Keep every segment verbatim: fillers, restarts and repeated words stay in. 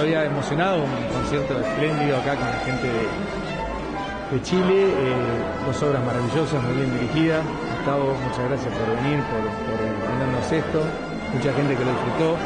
todavía emocionado, un concierto espléndido acá con la gente de, de Chile, eh, dos obras maravillosas, muy bien dirigidas. Gustavo, muchas gracias por venir, por, por brindarnos esto, mucha gente que lo disfrutó.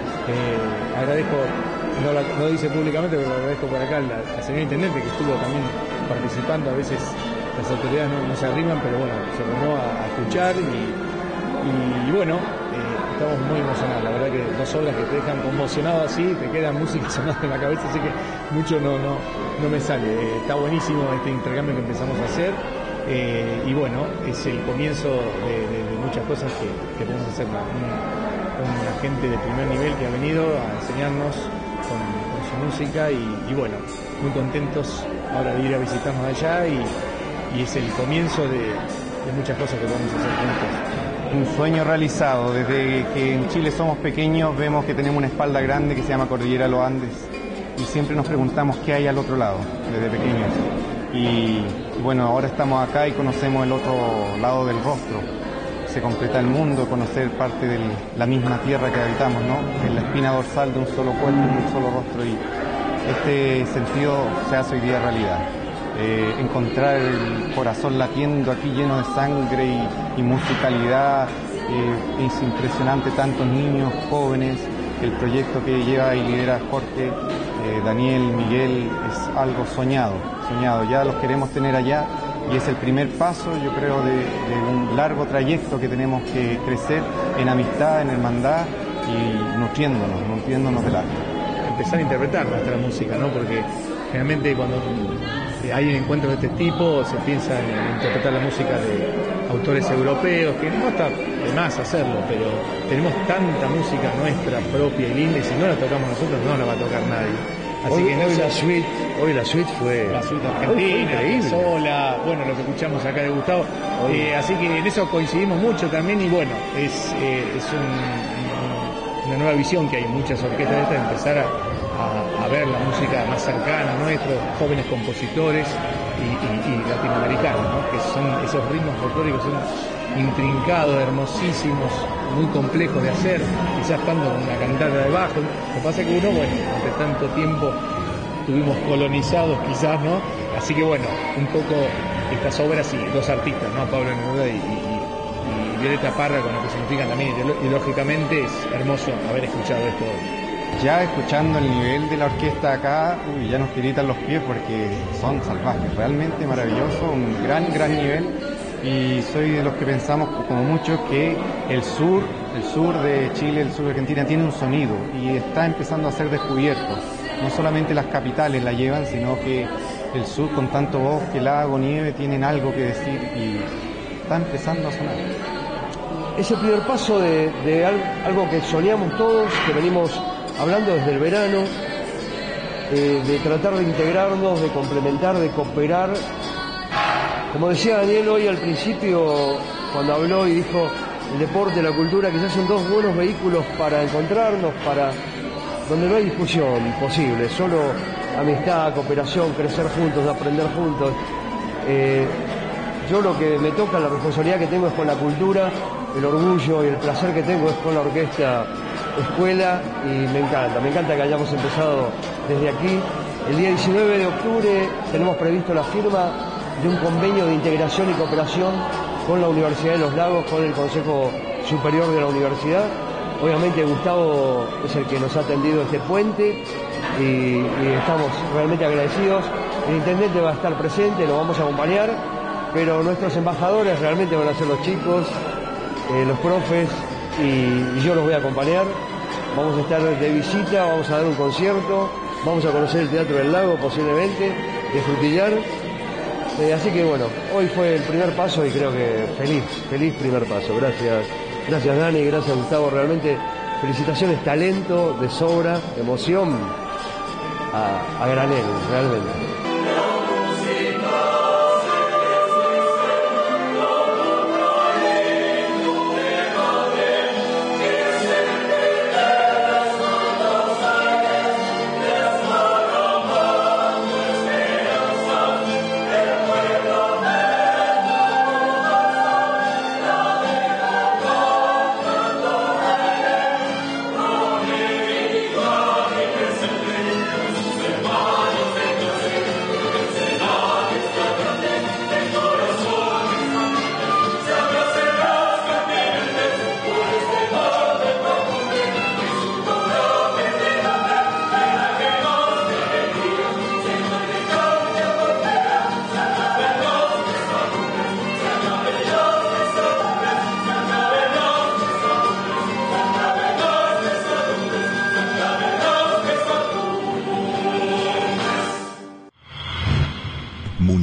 Eh, agradezco, no lo no dice públicamente, pero lo agradezco por acá la, la señora Intendente que estuvo también participando. A veces las autoridades no, no se arriman, pero bueno, se arrimó a, a escuchar y, y, y bueno, eh, estamos muy emocionados. La verdad que dos obras que te dejan conmocionado así, te queda música sonando en la cabeza, así que mucho no, no, no me sale. Eh, está buenísimo este intercambio que empezamos a hacer. Eh, y bueno, es el comienzo de, de, de muchas cosas que, que podemos hacer con, con la gente de primer nivel que ha venido a enseñarnos con, con su música y, y bueno, muy contentos ahora de ir a visitarnos allá y, y es el comienzo de, de muchas cosas que podemos hacer juntos. Un sueño realizado. Desde que en Chile somos pequeños vemos que tenemos una espalda grande que se llama Cordillera de los Andes y siempre nos preguntamos qué hay al otro lado desde pequeños. Y bueno, ahora estamos acá y conocemos el otro lado del rostro. Se completa el mundo, conocer parte de la misma tierra que habitamos, ¿no? En la espina dorsal de un solo cuerpo, de un solo rostro. Y este sentido se hace hoy día realidad. Eh, encontrar el corazón latiendo aquí lleno de sangre y, y musicalidad. Eh, es impresionante, tantos niños, jóvenes. El proyecto que lleva y lidera Jorge, eh, Daniel, Miguel, es algo soñado, soñado. Ya los queremos tener allá y es el primer paso, yo creo, de, de un largo trayecto que tenemos que crecer en amistad, en hermandad y nutriéndonos, nutriéndonos del arte. Empezar a interpretar nuestra música, ¿no? Porque generalmente cuando hay encuentros de este tipo se piensa en interpretar la música de autores europeos, que no está de más hacerlo, pero tenemos tanta música nuestra propia y linda y si no la tocamos nosotros no la va a tocar nadie. Así hoy, que no hoy, la suite, hoy la suite fue la suite argentina, sola, bueno, lo que escuchamos acá de Gustavo. Eh, así que en eso coincidimos mucho también y bueno, es, eh, es un, una nueva visión que hay en muchas orquestas de estas, de empezar a, a, a ver la música más cercana a nuestros jóvenes compositores y, y, y latinoamericanos, ¿no? Que son esos ritmos folclóricos son intrincados, hermosísimos, muy complejos de hacer, quizás estando con una cantata de bajo. Lo que pasa es que uno, bueno, durante tanto tiempo estuvimos colonizados quizás, ¿no? Así que bueno, un poco estas obras y dos artistas, ¿no? Pablo Neruda y, y, y Violeta Parra, con lo que significan también ideológicamente, es hermoso haber escuchado esto hoy. Ya escuchando el nivel de la orquesta acá, uy, ya nos tiritan los pies porque son salvajes, realmente maravilloso, un gran, gran nivel. Y soy de los que pensamos, como muchos, que el sur, el sur de Chile, el sur de Argentina, tiene un sonido y está empezando a ser descubierto. No solamente las capitales la llevan, sino que el sur, con tanto bosque, lago, nieve, tienen algo que decir y está empezando a sonar. Es el primer paso de, de algo que soñamos todos, que venimos hablando desde el verano, eh, de tratar de integrarnos, de complementar, de cooperar. Como decía Daniel hoy al principio, cuando habló y dijo, el deporte, la cultura, quizás son dos buenos vehículos para encontrarnos, para donde no hay discusión posible, solo amistad, cooperación, crecer juntos, aprender juntos. Eh, yo lo que me toca, la responsabilidad que tengo es con la cultura, el orgullo y el placer que tengo es con la orquesta escuela y me encanta, me encanta que hayamos empezado desde aquí. El día diecinueve de octubre tenemos previsto la firma de un convenio de integración y cooperación con la Universidad de los Lagos, con el Consejo Superior de la Universidad. Obviamente Gustavo es el que nos ha atendido este puente y, y estamos realmente agradecidos. El intendente va a estar presente, lo vamos a acompañar, pero nuestros embajadores realmente van a ser los chicos, eh, los profes y, y yo los voy a acompañar. Vamos a estar de visita, vamos a dar un concierto, vamos a conocer el Teatro del Lago posiblemente, de Frutillar. Eh, así que bueno, hoy fue el primer paso y creo que feliz, feliz primer paso. Gracias, gracias Dani, gracias Gustavo, realmente felicitaciones, talento, de sobra, emoción a, a granel, realmente.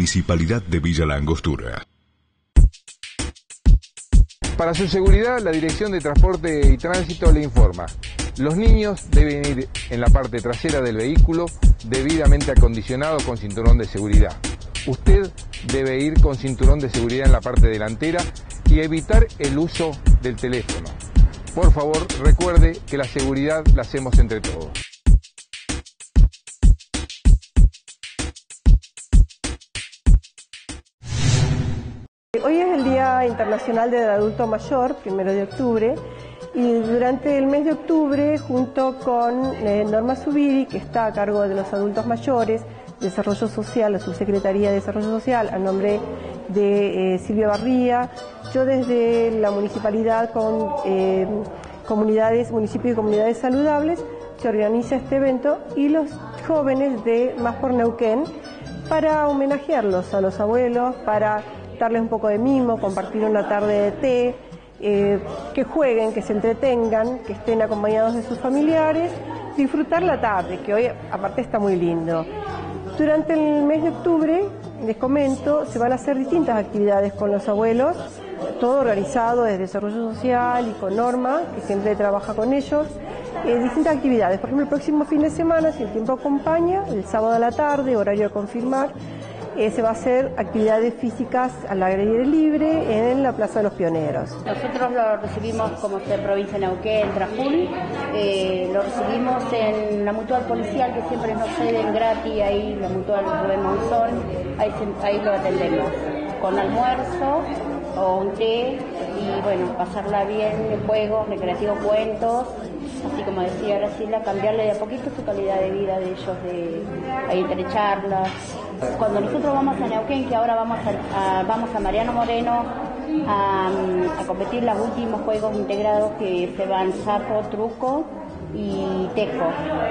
Municipalidad de Villa La Angostura. Para su seguridad, la Dirección de Transporte y Tránsito le informa: los niños deben ir en la parte trasera del vehículo debidamente acondicionado con cinturón de seguridad. Usted debe ir con cinturón de seguridad en la parte delantera y evitar el uso del teléfono. Por favor, recuerde que la seguridad la hacemos entre todos. Hoy es el Día Internacional del Adulto Mayor, primero de octubre, y durante el mes de octubre, junto con eh, Norma Zubiri, que está a cargo de los adultos mayores, Desarrollo Social, la Subsecretaría de Desarrollo Social, a nombre de eh, Silvia Barría, yo desde la municipalidad con eh, comunidades, municipios y comunidades saludables, se organiza este evento y los jóvenes de Más por Neuquén para homenajearlos a los abuelos, para darles un poco de mimo, compartir una tarde de té, eh, que jueguen, que se entretengan, que estén acompañados de sus familiares, disfrutar la tarde, que hoy aparte está muy lindo. Durante el mes de octubre, les comento, se van a hacer distintas actividades con los abuelos, todo organizado desde Desarrollo Social y con Norma, que siempre trabaja con ellos, eh, distintas actividades. Por ejemplo, el próximo fin de semana, si el tiempo acompaña, el sábado a la tarde, horario a confirmar, Eh, se va a hacer actividades físicas al aire libre en la Plaza de los Pioneros. Nosotros lo recibimos como de provincia de Neuquén, Trajul, eh, lo recibimos en la mutual policial que siempre nos ceden gratis, ahí la mutual Rubén Monzón, ahí, ahí lo atendemos, con almuerzo o un té y bueno, pasarla bien, juegos, recreativos, cuentos, así como decía Graciela, cambiarle de a poquito su calidad de vida de ellos, de ahí entre charlas. Cuando nosotros vamos a Neuquén, que ahora vamos a, a, vamos a Mariano Moreno a, a competir los últimos juegos integrados que se van sapo, truco y tejo,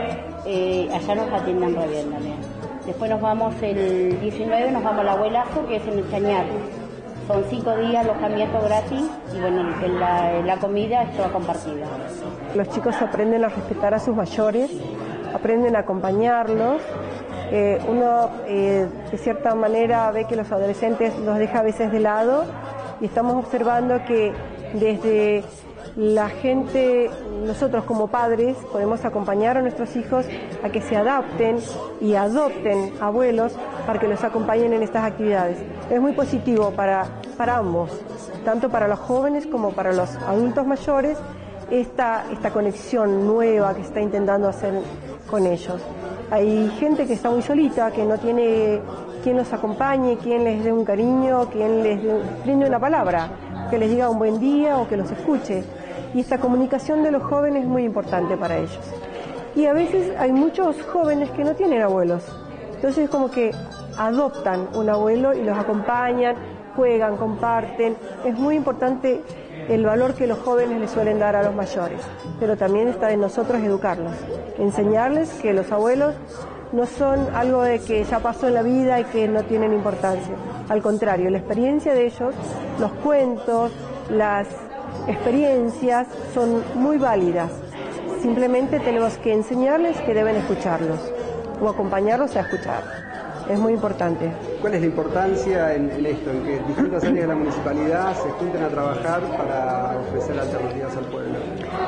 eh, allá nos atiendan re bien también. Después nos vamos el diecinueve, nos vamos al abuelazo, que es en el Chañar. Son cinco días alojamiento gratis y bueno, la, la comida es toda compartida. Los chicos aprenden a respetar a sus mayores, aprenden a acompañarlos. Eh, uno eh, de cierta manera ve que los adolescentes los deja a veces de lado y estamos observando que desde la gente, nosotros como padres podemos acompañar a nuestros hijos a que se adapten y adopten abuelos para que los acompañen en estas actividades. Es muy positivo para, para ambos, tanto para los jóvenes como para los adultos mayores, esta, esta conexión nueva que se está intentando hacer con ellos. Hay gente que está muy solita, que no tiene quien los acompañe, quien les dé un cariño, quien les dé, brinde una palabra, que les diga un buen día o que los escuche. Y esta comunicación de los jóvenes es muy importante para ellos. Y a veces hay muchos jóvenes que no tienen abuelos. Entonces es como que adoptan un abuelo y los acompañan, juegan, comparten. Es muy importante el valor que los jóvenes les suelen dar a los mayores, pero también está en nosotros educarlos, enseñarles que los abuelos no son algo de que ya pasó en la vida y que no tienen importancia. Al contrario, la experiencia de ellos, los cuentos, las experiencias son muy válidas. Simplemente tenemos que enseñarles que deben escucharlos o acompañarlos a escuchar. Es muy importante. ¿Cuál es la importancia en, en esto, en que distintas áreas de la municipalidad se junten a trabajar para ofrecer alternativas al pueblo?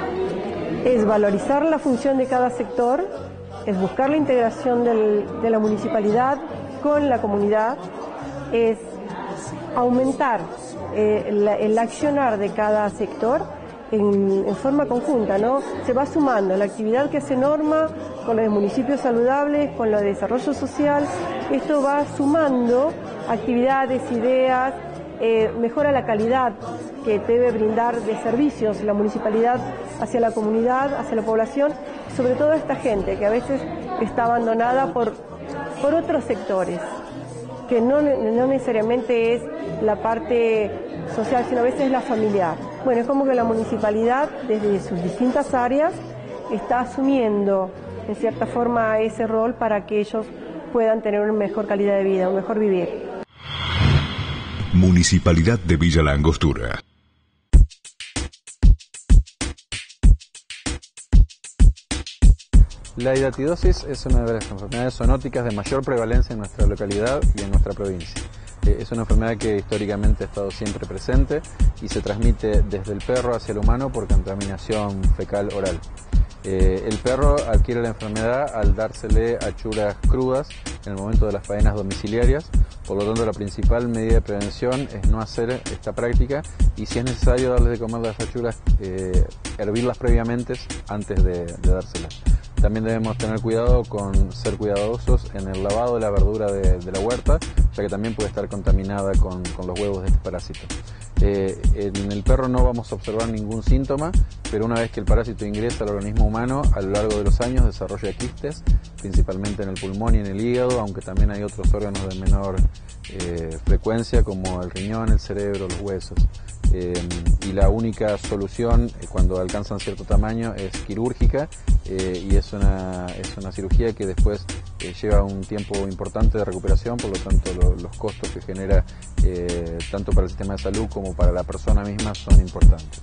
Es valorizar la función de cada sector, es buscar la integración del, de la municipalidad con la comunidad, es aumentar eh, la, el accionar de cada sector en, en forma conjunta, ¿no? Se va sumando la actividad que hace Norma con los municipios saludables, con lo de desarrollo social. Esto va sumando actividades, ideas, eh, mejora la calidad que debe brindar de servicios la municipalidad hacia la comunidad, hacia la población, sobre todo esta gente que a veces está abandonada por, por otros sectores, que no, no necesariamente es la parte social, sino a veces es la familiar. Bueno, es como que la municipalidad, desde sus distintas áreas, está asumiendo en cierta forma ese rol para que ellos puedan tener una mejor calidad de vida, un mejor vivir. Municipalidad de Villa La Angostura. La hidatidosis es una de las enfermedades zoonóticas de mayor prevalencia en nuestra localidad y en nuestra provincia. Eh, es una enfermedad que históricamente ha estado siempre presente y se transmite desde el perro hacia el humano por contaminación fecal oral. Eh, el perro adquiere la enfermedad al dársele achuras crudas en el momento de las faenas domiciliarias, por lo tanto la principal medida de prevención es no hacer esta práctica y si es necesario darles de comer las achuras, eh, hervirlas previamente antes de, de dárselas. También debemos tener cuidado con ser cuidadosos en el lavado de la verdura de, de la huerta, ya que también puede estar contaminada con, con los huevos de este parásito. Eh, en el perro no vamos a observar ningún síntoma, pero una vez que el parásito ingresa al organismo humano, a lo largo de los años desarrolla quistes, principalmente en el pulmón y en el hígado, aunque también hay otros órganos de menor eh, frecuencia como el riñón, el cerebro, los huesos. Eh, y la única solución eh, cuando alcanzan cierto tamaño es quirúrgica eh, y es una, es una cirugía que después eh, lleva un tiempo importante de recuperación, por lo tanto lo, los costos que genera eh, tanto para el sistema de salud como para la persona misma son importantes.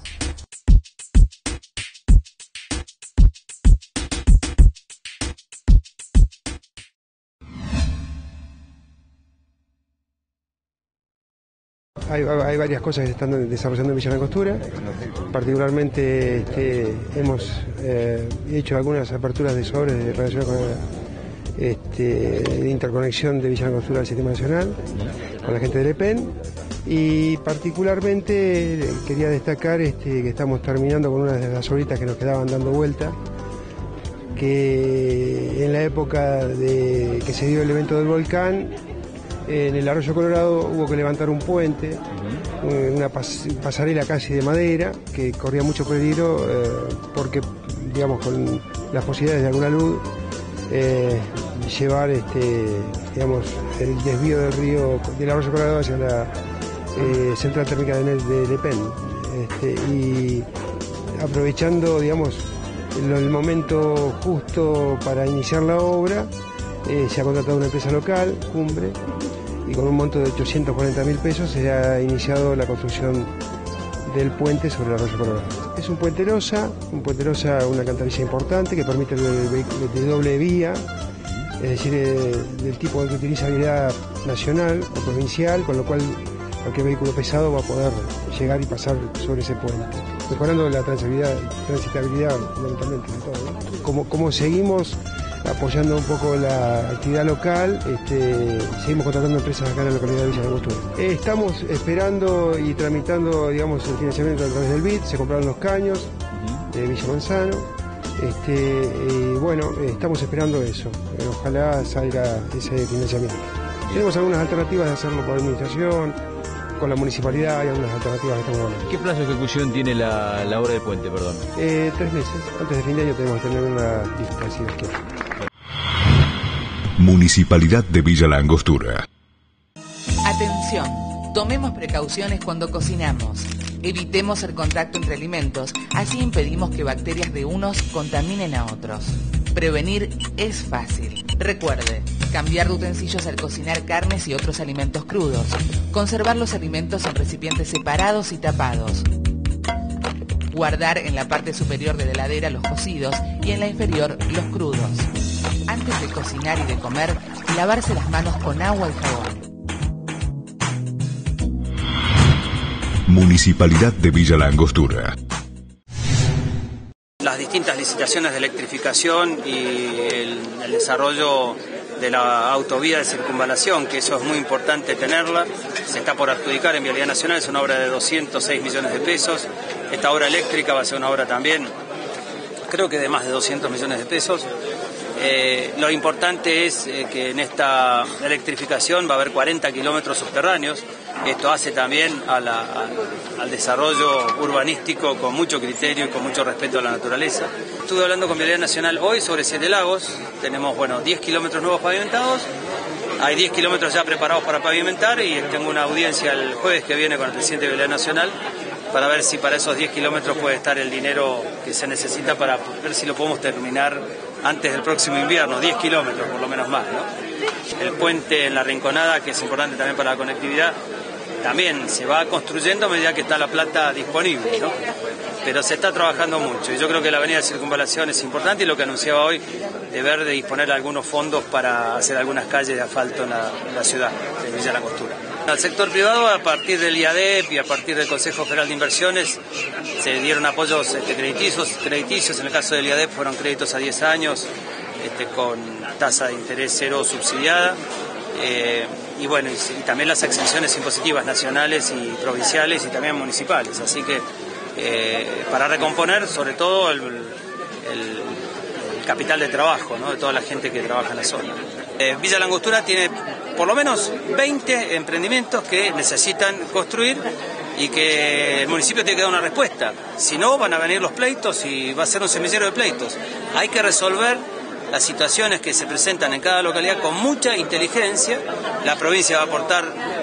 Hay, hay varias cosas que se están desarrollando en Villa Langostura, particularmente este, hemos eh, hecho algunas aperturas de sobres relacionadas con la este, interconexión de Villa Langostura al Sistema Nacional, con la gente del E P E N, y particularmente quería destacar este, que estamos terminando con una de las obritas que nos quedaban dando vuelta, que en la época de que se dio el evento del volcán, en el Arroyo Colorado hubo que levantar un puente, una pas pasarela casi de madera, que corría mucho peligro eh, porque, digamos, con las posibilidades de alguna luz, eh, llevar este, digamos, el desvío del río del Arroyo Colorado hacia la eh, central térmica de, de Le Pen. Este, y aprovechando, digamos, el, el momento justo para iniciar la obra, eh, se ha contratado una empresa local, Cumbre, y con un monto de ochocientos cuarenta mil pesos se ha iniciado la construcción del puente sobre el Arroyo Colorado. Es un puente losa, un puente losa, una alcantarilla importante que permite el vehículo de doble vía, es decir, eh, del tipo que utiliza vialidad nacional o provincial, con lo cual cualquier vehículo pesado va a poder llegar y pasar sobre ese puente, mejorando la transitabilidad, transitabilidad fundamentalmente de todo, ¿no? Como, como seguimos apoyando un poco la actividad local, este, seguimos contratando empresas acá en la localidad de Villa Langostura. Eh, estamos esperando y tramitando, digamos, el financiamiento a través del B I D, se compraron los caños de Villa Manzano, este, y bueno, eh, estamos esperando eso, eh, ojalá salga ese financiamiento. Bien. Tenemos algunas alternativas de hacerlo por administración, con la municipalidad hay algunas alternativas que estamos hablando. ¿Qué plazo de ejecución tiene la, la obra del puente, perdón? Eh, tres meses, antes de fin de año tenemos que tener una lista, si Dios quiere. Municipalidad de Villa Langostura. Atención, tomemos precauciones cuando cocinamos. Evitemos el contacto entre alimentos, así impedimos que bacterias de unos contaminen a otros. Prevenir es fácil. Recuerde, cambiar de utensilios al cocinar carnes y otros alimentos crudos. Conservar los alimentos en recipientes separados y tapados. Guardar en la parte superior de la heladera los cocidos y en la inferior los crudos. Antes de cocinar y de comer, lavarse las manos con agua y jabón. Municipalidad de Villa Langostura. Las distintas licitaciones de electrificación y el, el desarrollo de la autovía de circunvalación, que eso es muy importante tenerla, se está por adjudicar en Vialidad Nacional, es una obra de doscientos seis millones de pesos. Esta obra eléctrica va a ser una obra también, creo que de más de doscientos millones de pesos. Eh, lo importante es eh, que en esta electrificación va a haber cuarenta kilómetros subterráneos. Esto hace también a la, a, al desarrollo urbanístico con mucho criterio y con mucho respeto a la naturaleza. Estuve hablando con Vialidad Nacional hoy sobre Siete Lagos. Tenemos, bueno, diez kilómetros nuevos pavimentados. Hay diez kilómetros ya preparados para pavimentar y tengo una audiencia el jueves que viene con el presidente de Vialidad Nacional para ver si para esos diez kilómetros puede estar el dinero que se necesita para ver si lo podemos terminar antes del próximo invierno, diez kilómetros por lo menos más, ¿no? El puente en La Rinconada, que es importante también para la conectividad, también se va construyendo a medida que está la plata disponible, ¿no? pero se está trabajando mucho y yo creo que la avenida de Circunvalación es importante y lo que anunciaba hoy de ver de disponer de algunos fondos para hacer algunas calles de asfalto en la, en la ciudad de Villa Langostura. Al sector privado, a partir del I A D E P y a partir del Consejo Federal de Inversiones, se dieron apoyos este, crediticios, crediticios, en el caso del I A D E P fueron créditos a diez años, este, con tasa de interés cero subsidiada, eh, y bueno, y, y también las exenciones impositivas nacionales y provinciales y también municipales, así que eh, para recomponer sobre todo el, el, el capital de trabajo, ¿no?, de toda la gente que trabaja en la zona. Eh, Villa Langostura tiene por lo menos veinte emprendimientos que necesitan construir y que el municipio tiene que dar una respuesta. Si no, van a venir los pleitos y va a ser un semillero de pleitos. Hay que resolver las situaciones que se presentan en cada localidad con mucha inteligencia. La provincia va a aportar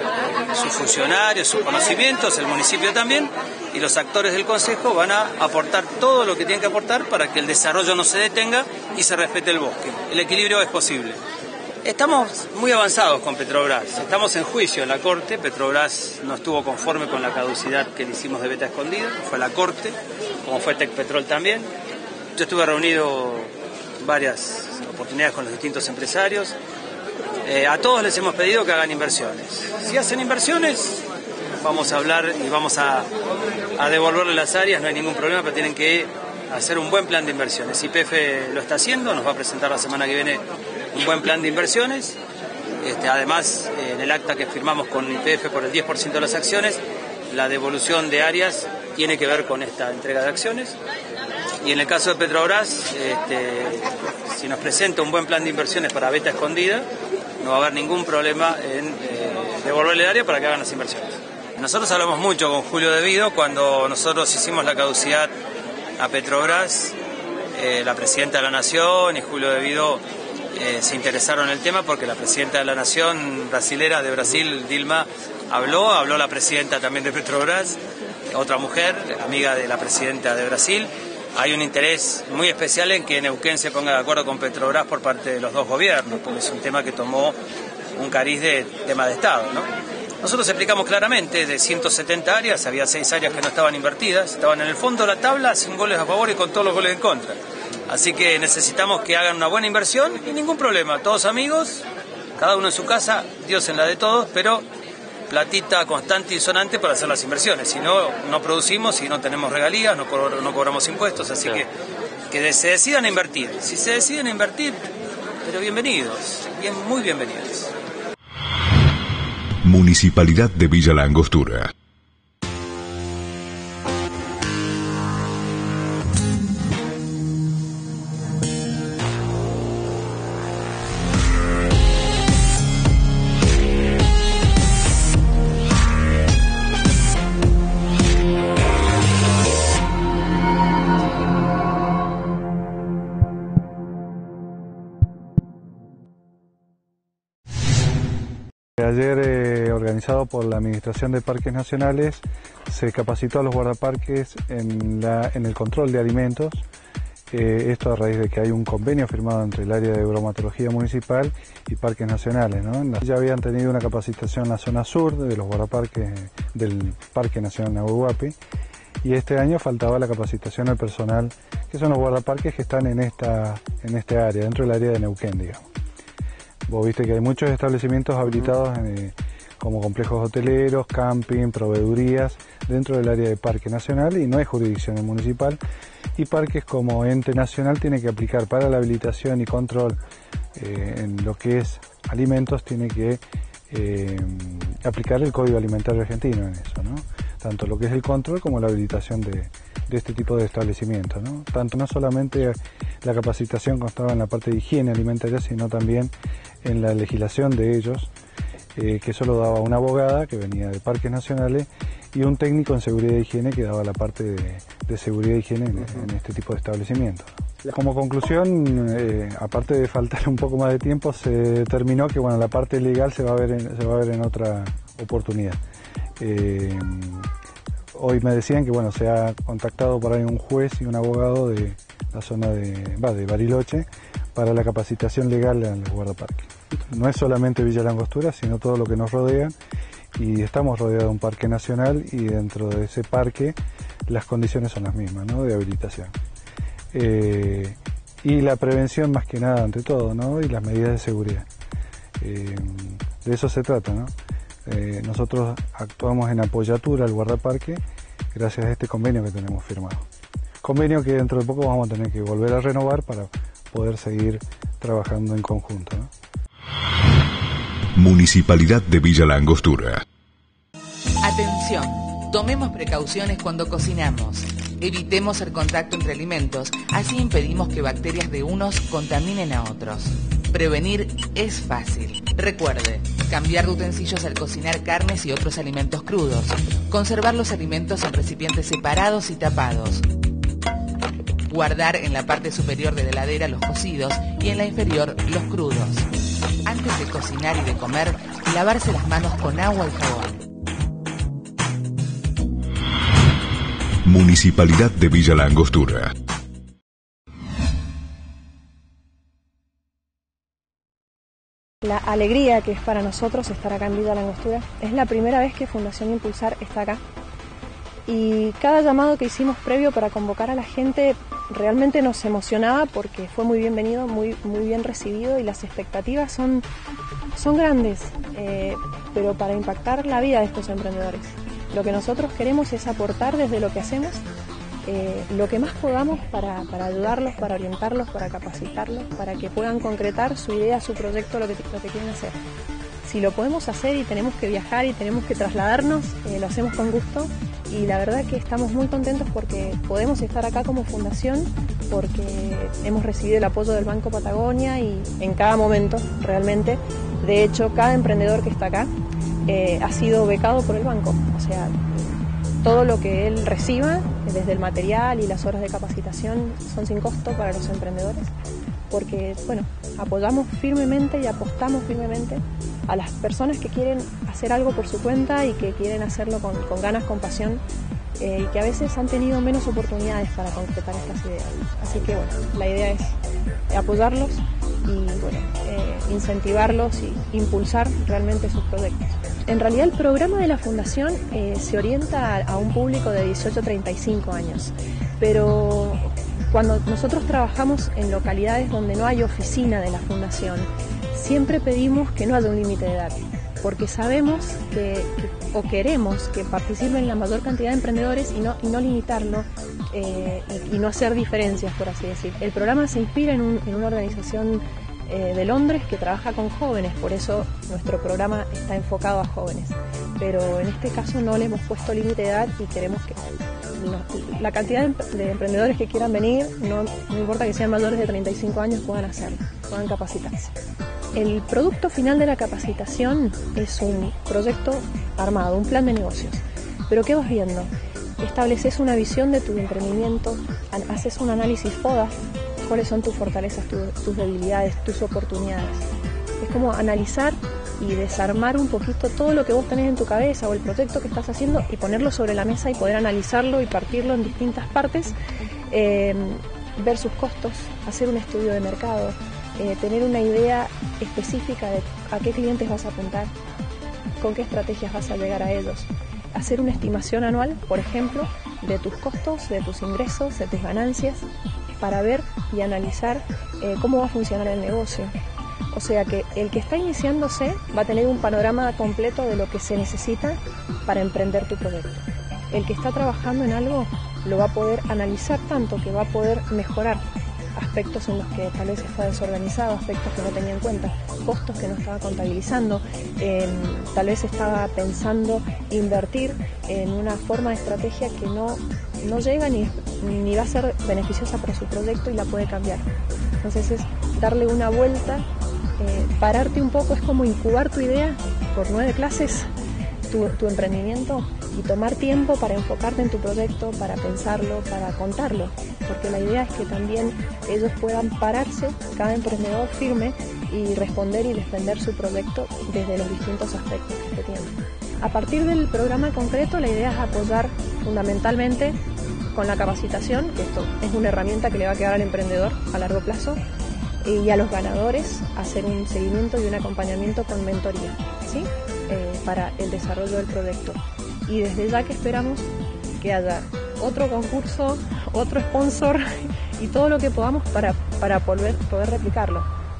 sus funcionarios, sus conocimientos, el municipio también, y los actores del Consejo van a aportar todo lo que tienen que aportar para que el desarrollo no se detenga y se respete el bosque. El equilibrio es posible. Estamos muy avanzados con Petrobras, estamos en juicio en la Corte. Petrobras no estuvo conforme con la caducidad que le hicimos de veta escondida, fue la Corte, como fue Tecpetrol también. Yo estuve reunido en varias oportunidades con los distintos empresarios. Eh, a todos les hemos pedido que hagan inversiones. Si hacen inversiones, vamos a hablar y vamos a, a devolverle las áreas, no hay ningún problema, pero tienen que hacer un buen plan de inversiones. Y P F lo está haciendo, nos va a presentar la semana que viene un buen plan de inversiones. Este, además, eh, en el acta que firmamos con I P F por el diez por ciento de las acciones, la devolución de áreas tiene que ver con esta entrega de acciones. Y en el caso de Petrobras, este, si nos presenta un buen plan de inversiones para veta escondida, no va a haber ningún problema en eh, devolverle el área para que hagan las inversiones. Nosotros hablamos mucho con Julio De Vido cuando nosotros hicimos la caducidad a Petrobras, eh, la Presidenta de la Nación y Julio De Vido eh, se interesaron en el tema porque la Presidenta de la Nación brasilera de Brasil, Dilma, habló, habló la Presidenta también de Petrobras, otra mujer, amiga de la Presidenta de Brasil. Hay un interés muy especial en que Neuquén se ponga de acuerdo con Petrobras por parte de los dos gobiernos, porque es un tema que tomó un cariz de tema de Estado, ¿no? Nosotros explicamos claramente, de ciento setenta áreas, había seis áreas que no estaban invertidas, estaban en el fondo de la tabla, sin goles a favor y con todos los goles en contra. Así que necesitamos que hagan una buena inversión y ningún problema, todos amigos, cada uno en su casa, Dios en la de todos, pero platita constante y sonante para hacer las inversiones. Si no, no producimos y no tenemos regalías, no, co no cobramos impuestos, así que que se decidan a invertir. Si se deciden a invertir, pero bienvenidos, bien, muy bienvenidos. Municipalidad de Villa Langostura. Ayer, eh, organizado por la Administración de Parques Nacionales, se capacitó a los guardaparques en, la, en el control de alimentos. Eh, esto a raíz de que hay un convenio firmado entre el área de bromatología municipal y Parques Nacionales, ¿no? Ya habían tenido una capacitación en la zona sur de los guardaparques del Parque Nacional Nahuel Huapi, y este año faltaba la capacitación al personal, que son los guardaparques que están en esta, en este área, dentro del área de Neuquén, digamos. Vos viste que hay muchos establecimientos habilitados eh, como complejos hoteleros, camping, proveedurías dentro del área de Parque Nacional y no hay jurisdicción municipal, y Parques como ente nacional tiene que aplicar para la habilitación y control eh, en lo que es alimentos, tiene que eh, aplicar el Código Alimentario Argentino en eso, ¿no? Tanto lo que es el control como la habilitación de, de este tipo de establecimientos, ¿no? Tanto no solamente la capacitación constaba en la parte de higiene alimentaria, sino también en la legislación de ellos, eh, que solo daba una abogada que venía de Parques Nacionales y un técnico en seguridad e higiene que daba la parte de, de seguridad e higiene en, en este tipo de establecimientos. Como conclusión, eh, aparte de faltar un poco más de tiempo, se determinó que bueno, la parte legal se va a ver en, se va a ver en otra oportunidad. Eh, hoy me decían que bueno, se ha contactado por ahí un juez y un abogado de la zona de, bah, de Bariloche para la capacitación legal en los guardaparques. No es solamente Villa Langostura, sino todo lo que nos rodea, y estamos rodeados de un parque nacional, y dentro de ese parque las condiciones son las mismas, ¿no?, de habilitación. Eh, y la prevención más que nada ante todo, ¿no?, y las medidas de seguridad. Eh, de eso se trata, ¿no? Eh, nosotros actuamos en apoyatura al guardaparque gracias a este convenio que tenemos firmado. Convenio que dentro de poco vamos a tener que volver a renovar para poder seguir trabajando en conjunto, ¿no? Municipalidad de Villa La Angostura. Atención, tomemos precauciones cuando cocinamos. Evitemos el contacto entre alimentos, así impedimos que bacterias de unos contaminen a otros. Prevenir es fácil. Recuerde, cambiar de utensilios al cocinar carnes y otros alimentos crudos. Conservar los alimentos en recipientes separados y tapados. Guardar en la parte superior de la heladera los cocidos y en la inferior los crudos. Antes de cocinar y de comer, lavarse las manos con agua y jabón. Municipalidad de Villa La Angostura. La alegría que es para nosotros estar acá en Villa La Angostura. Es la primera vez que Fundación Impulsar está acá. Y cada llamado que hicimos previo para convocar a la gente realmente nos emocionaba porque fue muy bienvenido, muy, muy bien recibido y las expectativas son, son grandes, eh, pero para impactar la vida de estos emprendedores. Lo que nosotros queremos es aportar desde lo que hacemos, eh, lo que más podamos para, para ayudarlos, para orientarlos, para capacitarlos, para que puedan concretar su idea, su proyecto, lo que, lo que quieren hacer. Si lo podemos hacer y tenemos que viajar y tenemos que trasladarnos, eh, lo hacemos con gusto. Y la verdad que estamos muy contentos porque podemos estar acá como fundación, porque hemos recibido el apoyo del Banco Patagonia y en cada momento realmente. De hecho, cada emprendedor que está acá eh, ha sido becado por el banco. O sea, todo lo que él reciba, desde el material y las horas de capacitación, son sin costo para los emprendedores. Porque, bueno, apoyamos firmemente y apostamos firmemente a las personas que quieren hacer algo por su cuenta y que quieren hacerlo con, con ganas, con pasión, eh, y que a veces han tenido menos oportunidades para concretar estas ideas. Así que, bueno, la idea es apoyarlos y, bueno, eh, incentivarlos y impulsar realmente sus proyectos. En realidad el programa de la Fundación eh, se orienta a, a un público de dieciocho a treinta y cinco años, pero cuando nosotros trabajamos en localidades donde no hay oficina de la Fundación, siempre pedimos que no haya un límite de edad, porque sabemos que, que, o queremos que participen la mayor cantidad de emprendedores y no, y no limitarlo eh, y, y no hacer diferencias, por así decir. El programa se inspira en, un, en una organización eh, de Londres que trabaja con jóvenes, por eso nuestro programa está enfocado a jóvenes. Pero en este caso no le hemos puesto límite de edad y queremos que no, la cantidad de emprendedores que quieran venir, no, no importa que sean mayores de treinta y cinco años, puedan hacerlo, puedan capacitarse. El producto final de la capacitación es un proyecto armado, un plan de negocios. Pero ¿qué vas viendo? Estableces una visión de tu emprendimiento, haces un análisis FODA, cuáles son tus fortalezas, tu, tus debilidades, tus oportunidades. Es como analizar y desarmar un poquito todo lo que vos tenés en tu cabeza o el proyecto que estás haciendo y ponerlo sobre la mesa y poder analizarlo y partirlo en distintas partes, eh, ver sus costos, hacer un estudio de mercado, eh, tener una idea específica de a qué clientes vas a apuntar, con qué estrategias vas a llegar a ellos, hacer una estimación anual, por ejemplo, de tus costos, de tus ingresos, de tus ganancias, para ver y analizar eh, cómo va a funcionar el negocio. O sea que el que está iniciándose va a tener un panorama completo de lo que se necesita para emprender tu proyecto. El que está trabajando en algo lo va a poder analizar tanto que va a poder mejorar aspectos en los que tal vez está desorganizado, aspectos que no tenía en cuenta, costos que no estaba contabilizando, eh, tal vez estaba pensando invertir en una forma de estrategia que no, no llega ni, ni va a ser beneficiosa para su proyecto y la puede cambiar. Entonces es darle una vuelta, eh, pararte un poco, es como incubar tu idea por nueve clases, tu, tu emprendimiento, y tomar tiempo para enfocarte en tu proyecto, para pensarlo, para contarlo, porque la idea es que también ellos puedan pararse, cada emprendedor firme, y responder y defender su proyecto desde los distintos aspectos que tienen. A partir del programa concreto, la idea es apoyar fundamentalmente con la capacitación, que esto es una herramienta que le va a quedar al emprendedor a largo plazo, y a los ganadores hacer un seguimiento y un acompañamiento con mentoría, ¿sí? eh, para el desarrollo del proyecto. Y desde ya que esperamos que haya otro concurso, otro sponsor y todo lo que podamos para, para poder, poder replicarlo.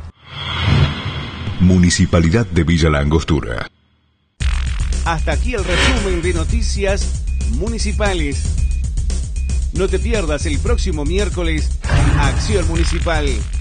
Municipalidad de Villa La Angostura. Hasta aquí el resumen de noticias municipales. No te pierdas el próximo miércoles Acción Municipal.